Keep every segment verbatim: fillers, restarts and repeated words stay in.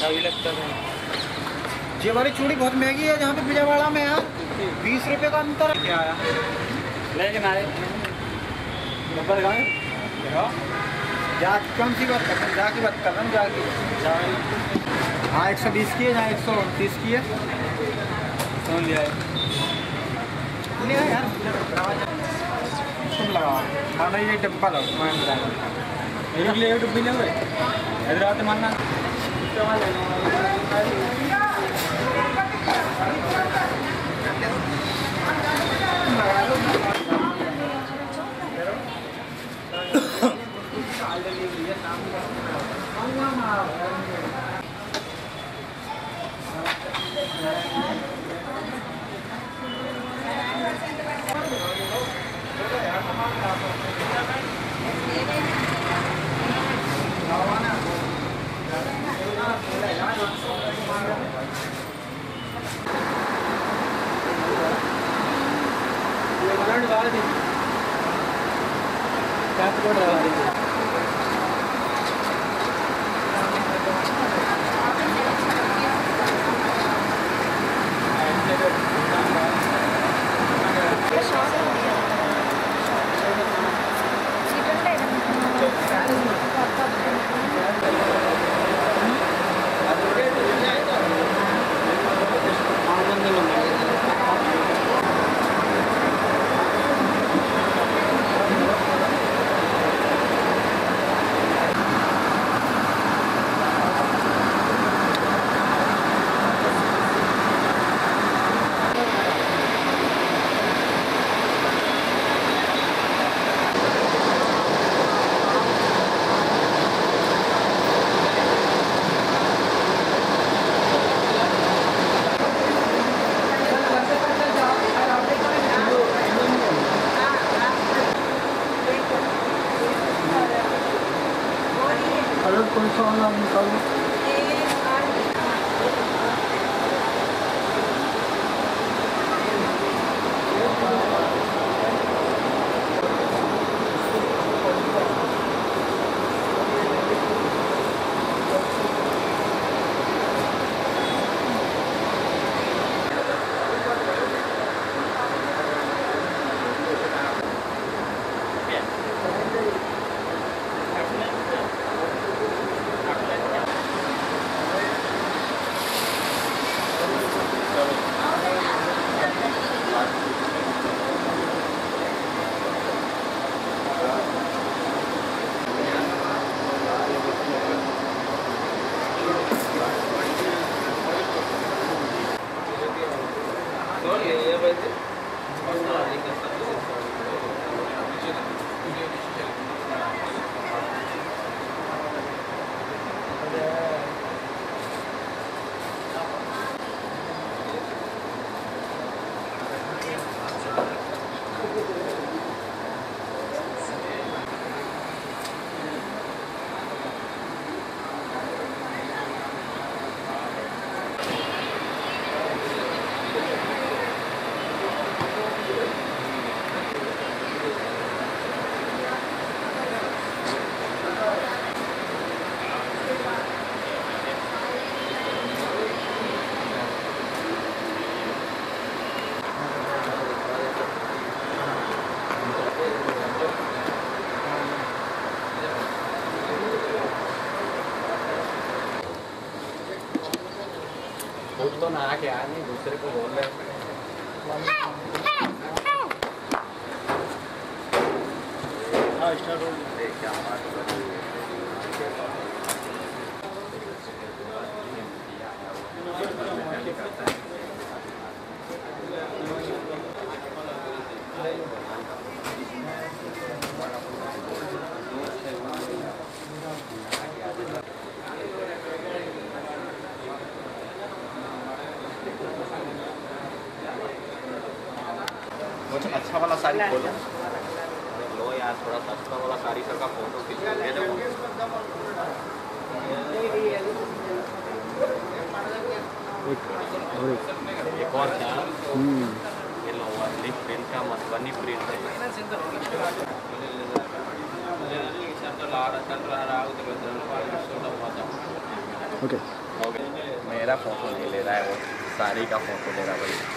अच्छा भी लगता है। ये वाली चूड़ी बहुत महंगी है जहाँ पे विजयवाड़ा में यार, बीस रुपये का अंतर है। क्या आया लेकिन आए नंबर कहाँ है? जा कौन सी बात कर रहे हैं? जा की बात कर रहा हूँ, जा की। हाँ एक सौ बीस की है, जहाँ एक सौ तीस की है। सुन लिया है ले यार तुम लगाओ मानो ये डब्बा लो मैं एक ले डब्बी ले हुए इधर आते मानना क्या कोड रहा है कौन सा वाला निकालो तो ना आके आया नहीं दूसरे को बोल रहे हाँ स्टार्ट हो क्या बात अच्छा वाला साड़ी खोलो लो यार थोड़ा सस्ता वाला साड़ी सर का फोटो खींच ले दो एक और क्या ये लो लिप प्रिंट का मधुबनी प्रिंट है ओके ओके मेरा फोटो नहीं ले रहा है, वो साड़ी का फोटो ले रहा भाई।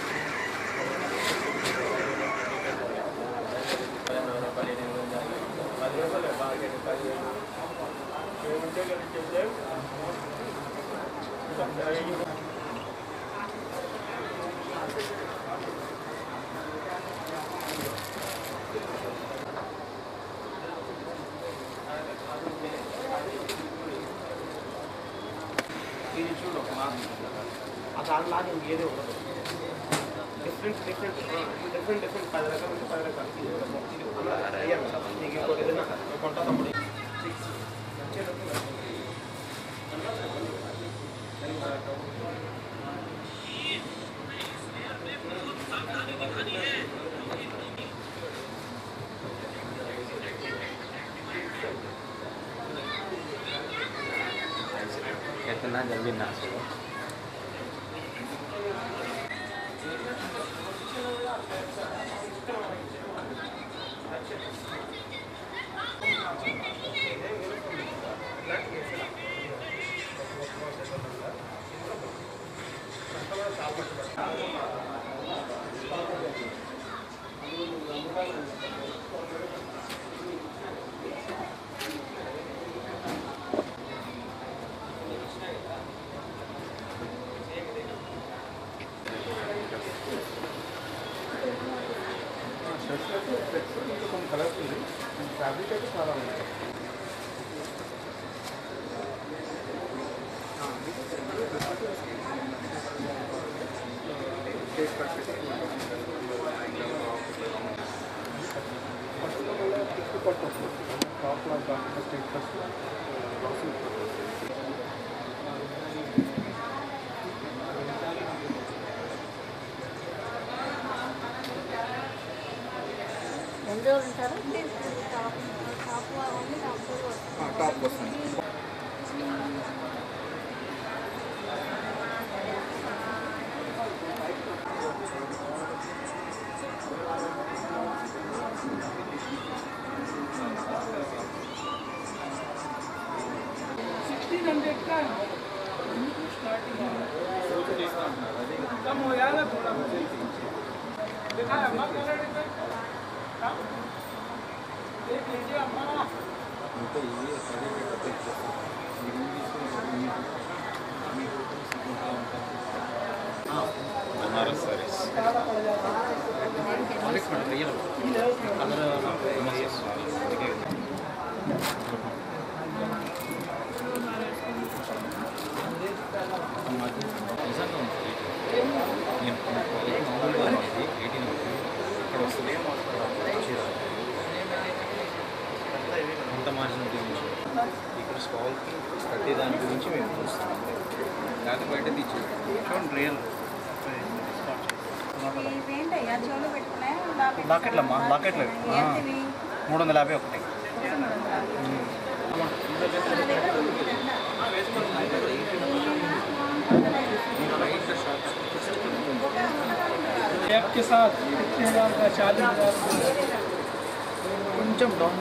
డిఫరెంట్ డిఫరెంట్ డిఫరెంట్ డిఫరెంట్ పది రకాలు ఉంటే పది రకాలు కొంటా తమ్ముడు कितना जल्दी नाच हो। ఫ్యాబ్రిక్ అయితే చాలా ఉంది ఎన్ని రోజులు ఉంటారు టాప్ వస్తుంది सिक्सटीन हंड्रेड का स्टार्टिंग कम हो यार थोड़ा देखा है अम्मा कलर देख लीजिए अम्मा बनारस सारीस అంత మార్జిన్ గురించి ఇక్కడ స్టాల్కి కట్టే దాని గురించి మేము చూస్తాం, దాని బయట తీసి చూడండి రియల్ ఇవేంటయ్యా చెవులు పెట్టుకున్నాయి లాకెట్లమ్మా లాకెట్లు మూడు వందల యాభై ఒకటి के साथ कितने हज़ार का चालीस हज़ार కొంచెం డౌన్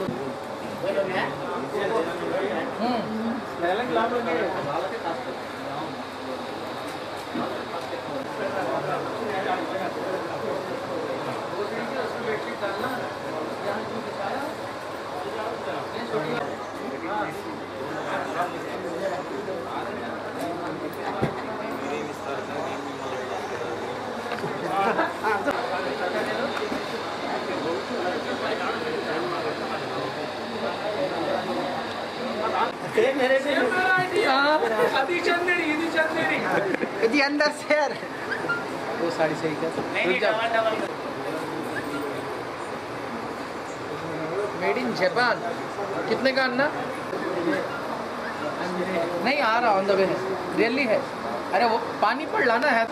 अभी चंदेरी इधर चंदेरी जी अंदर से यार वो साड़ी सही कर मेड इन जापान कितने का अन्ना नहीं आ रहा ऑन द वे है रियली है अरे वो पानी पर लाना है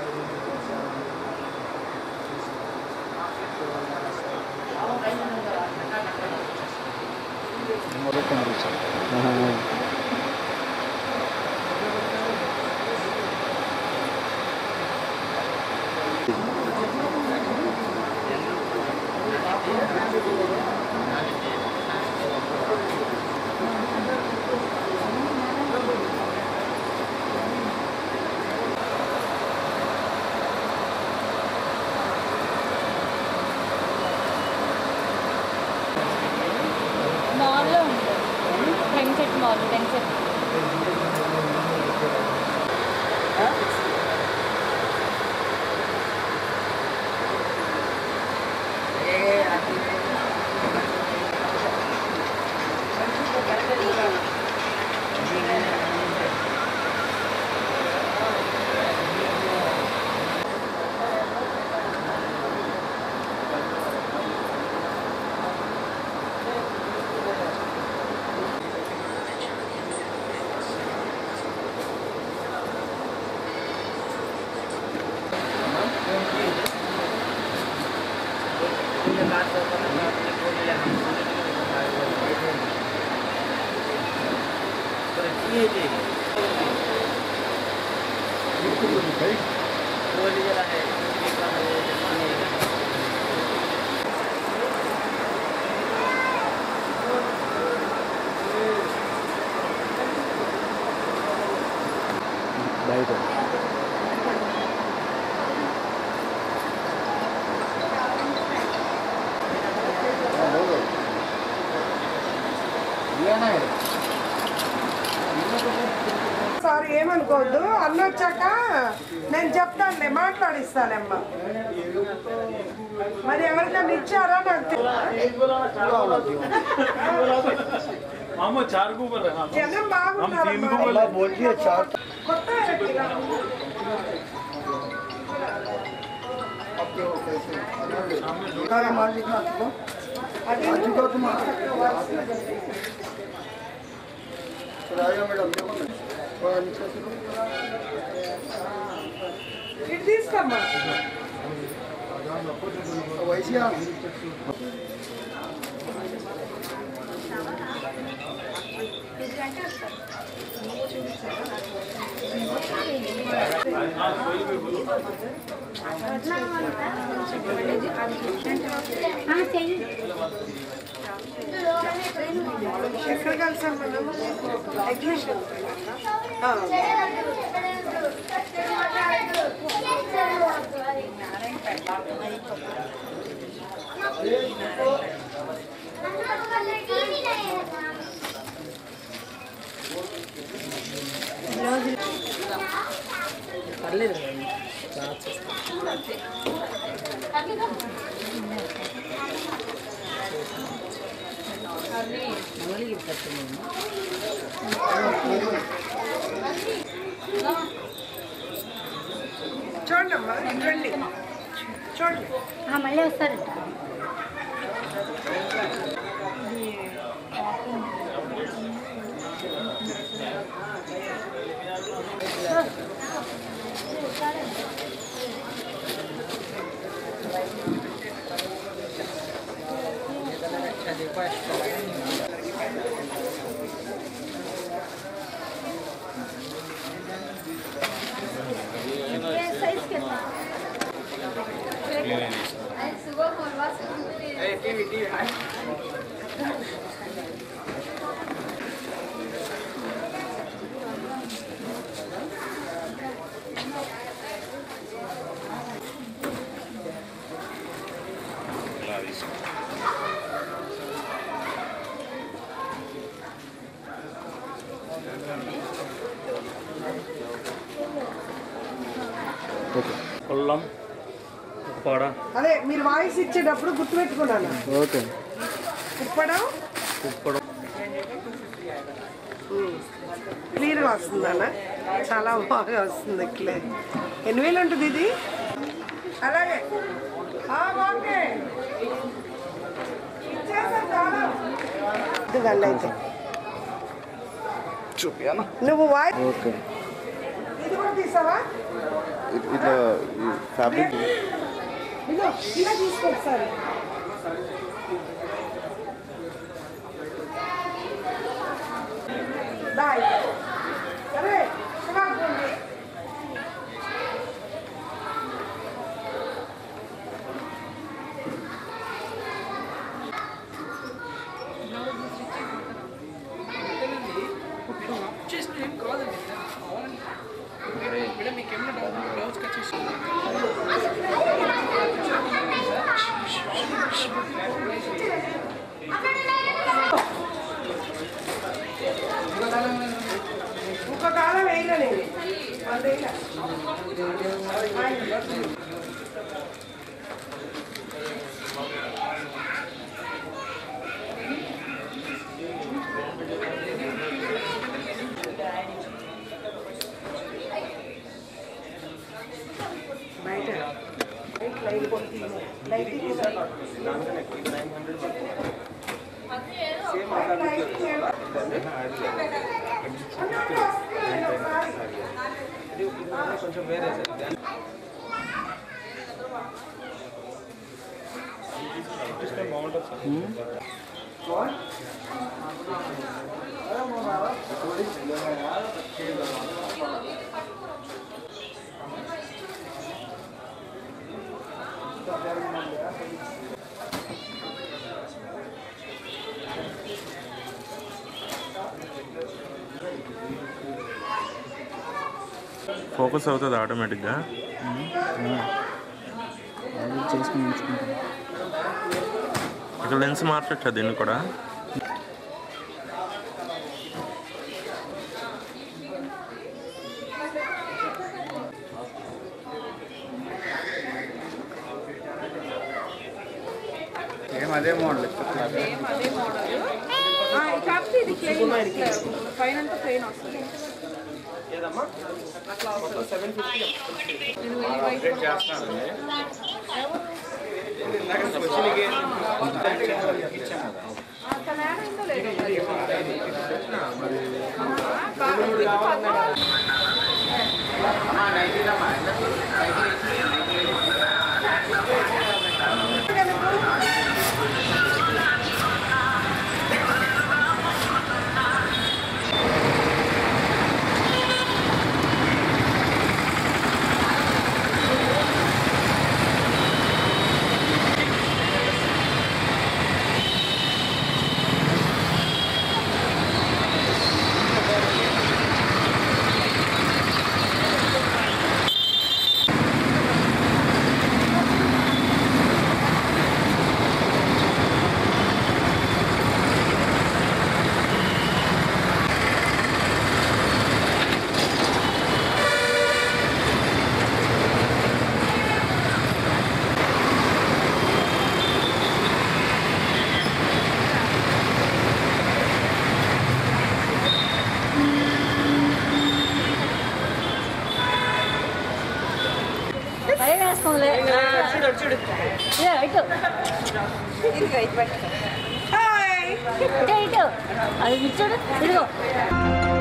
సారీ ఏమనుకోవద్దు, అన్న వచ్చాక నేను చెప్తానులే, మాట్లాడిస్తానమ్మా. మరి ఎవరికైనా ఇచ్చారా నాకు జనం బాగున్నారు. కొత్త ఇటు తీసుకోమ్మా. ఎక్కడ కలిసాం మనం? ఎగ్జిబిషన్. పర్లేదు చూడండి అమ్మా, రండి చూడండి. మళ్ళీ వస్తారంట. కొల్లం ఉప్పాడ. అదే మీరు వాయిస్ ఇచ్చేటప్పుడు గుర్తుపెట్టుకున్నాను. ఓకే. ఉప్పడం ఉప్పడం క్లియర్గా వస్తుందన్న, చాలా బాగా వస్తుంది. క్లియర్. ఎన్ని వేలు ఉంటుంది ఇది? అలాగే ఓకే ఇదండి. అయితే చూపియానా? నువ్వు వాయిస్ ఓకే. ఇది కూడా తీసావా? ఇట్లా ఫ్యాబ్రిక్ ఇదో ఇలా తీసుకొస్తారు. బాయ్. సరే శుభాకాంక్షలు. ఇంకో కాలం వేయలే నేను అంతేగా. బయట లైట్ లైట్ కొంచెం వేరే సార్ బాగుంటుంది సార్. ఫోకస్ అవుతుంది ఆటోమేటిక్గా. చేసుకుని ఉంచుకుంటాం. ఇక్కడ లెన్స్ మార్చొచ్చా దీన్ని కూడా? సేమ్ అదే మోడల్. సేమ్ అదే మోడల్. కాకపోతే ఇది ప్లెయిన్ పైన అంతా ప్లెయిన్ వస్తుంది. నేను ఈ వైట్ అది చూడు ఇదిగో